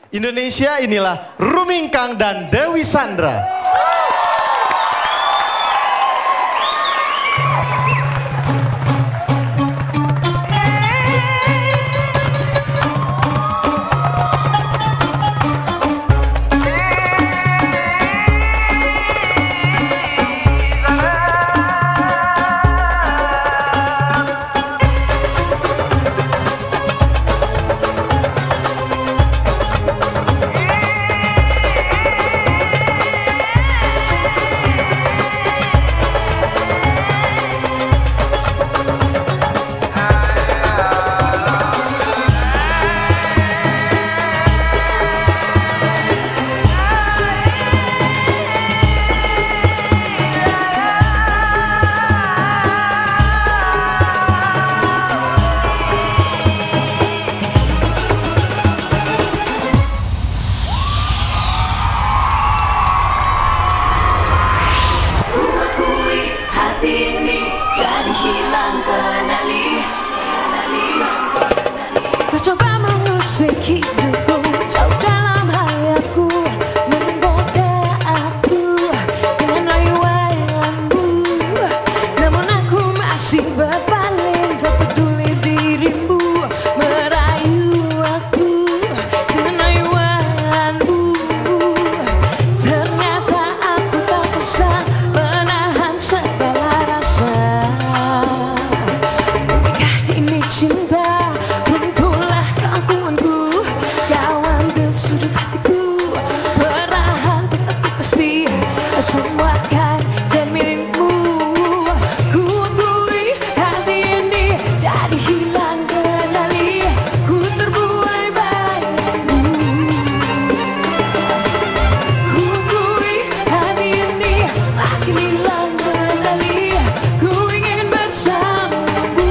Indonesia, inilah Rumingkang dan Dewi Sandra. Kau coba mengusik hidupku, jauh dalam hayalku, menggoda aku dengan rayuanmu. Namun aku masih berpaling, tak peduli dirimu merayu aku dengan rayuanmu. Ternyata aku tak bisa menahan segala rasa. Mungkinkah ini cinta? Semua kan jadi milikmu. Ku akui hati ini jadi hilang kendali. Ku terbuai bayangmu. Ku akui hati ini makin hilang kendali. Ku ingin bersamamu.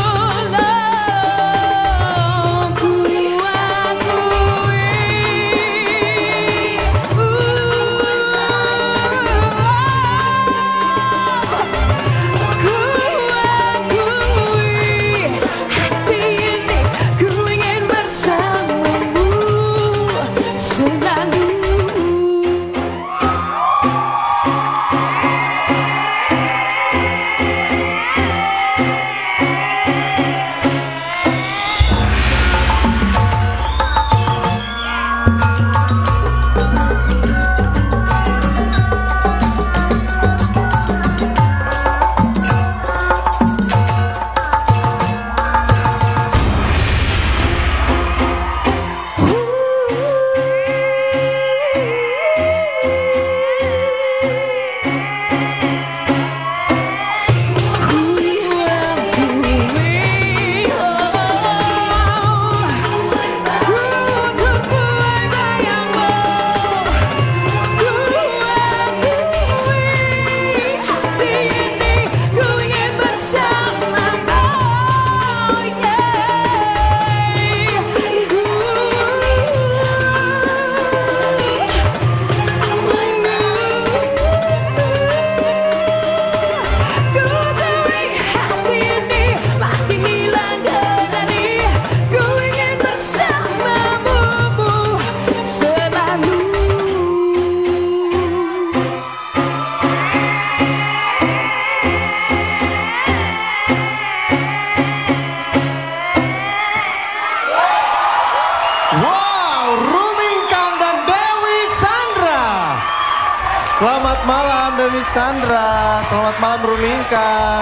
Ku akui. Selamat malam Dewi Sandra, selamat malam Rumingkang.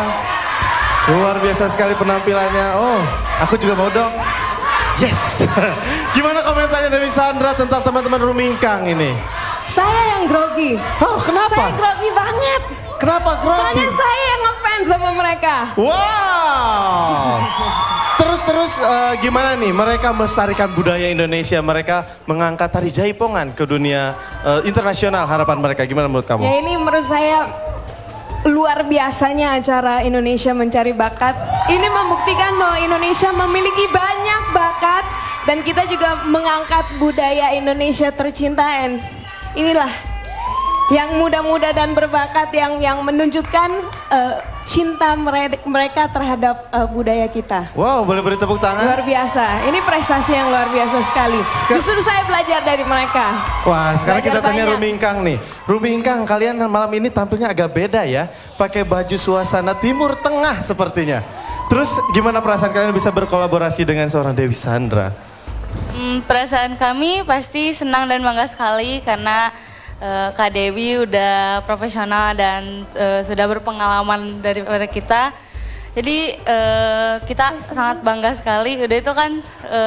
Luar biasa sekali penampilannya. Oh, aku juga mau dong. Yes. Gimana komentarnya Dewi Sandra tentang teman-teman Rumingkang ini? Saya yang grogi. Oh, kenapa? Saya grogi banget. Kenapa grogi? Soalnya saya yang ngefans sama mereka. Wow. Terus gimana nih mereka melestarikan budaya Indonesia, mereka mengangkat tari jaipongan ke dunia internasional, harapan mereka gimana menurut kamu? Ya ini menurut saya luar biasanya acara Indonesia Mencari Bakat. Ini membuktikan bahwa Indonesia memiliki banyak bakat dan kita juga mengangkat budaya Indonesia tercinta. And inilah yang muda-muda dan berbakat yang menunjukkan cinta mereka terhadap budaya kita. Wow, boleh beri tepuk tangan? Luar biasa, ini prestasi yang luar biasa sekali. Justru saya belajar dari mereka. Wah, sekarang Belajar kita tanya banyak. Rumingkang nih. Rumingkang, kalian malam ini tampilnya agak beda ya. Pakai baju suasana Timur Tengah sepertinya. Terus gimana perasaan kalian bisa berkolaborasi dengan seorang Dewi Sandra? Perasaan kami pasti senang dan bangga sekali karena Kak Dewi udah profesional dan sudah berpengalaman daripada kita. Jadi kita sangat bangga sekali. Udah itu kan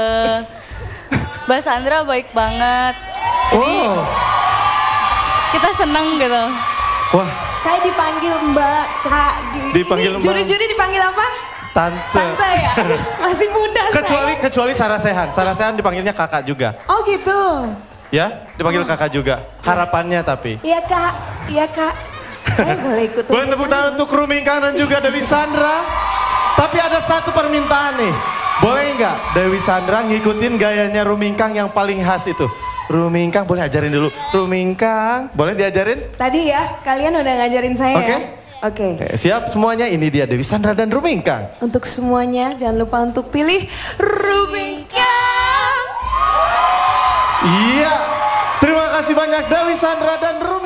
Mbak Sandra baik banget. Jadi kita senang gitu. Wah, Saya dipanggil Mbak, Kak. Dipanggil Ini Mbak. juri-juri dipanggil apa? tante. Tante ya? Masih muda Kecuali Sarah Sehan. Sarah Sehan dipanggilnya kakak juga. Oh gitu. Ya, dipanggil kakak juga. Harapannya tapi. Iya Kak, iya Kak. Saya boleh ikut. Boleh tepuk tangan untuk Rumingkang dan juga Dewi Sandra. Tapi ada satu permintaan nih. Boleh nggak Dewi Sandra ngikutin gayanya Rumingkang yang paling khas itu? Rumingkang boleh ajarin dulu. Rumingkang, boleh diajarin? Tadi ya, kalian udah ngajarin saya Oke. ya. Oke. Siap semuanya, ini dia Dewi Sandra dan Rumingkang. Untuk semuanya jangan lupa untuk pilih Rumingkang. Iya, terima kasih banyak Dewi Sandra dan Rumingkang.